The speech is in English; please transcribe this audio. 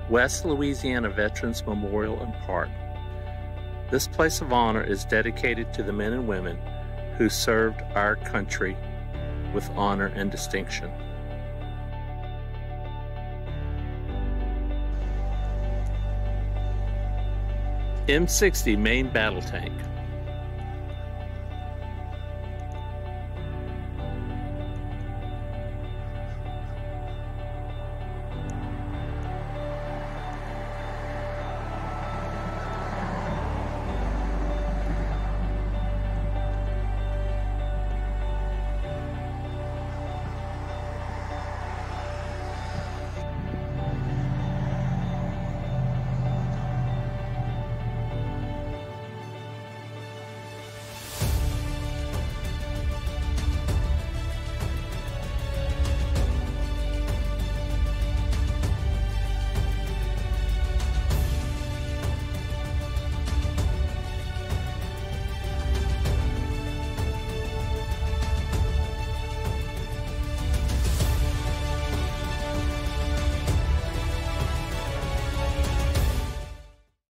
West Louisiana Veterans Memorial and Park. This place of honor is dedicated to the men and women who served our country with honor and distinction. M60 main battle tank.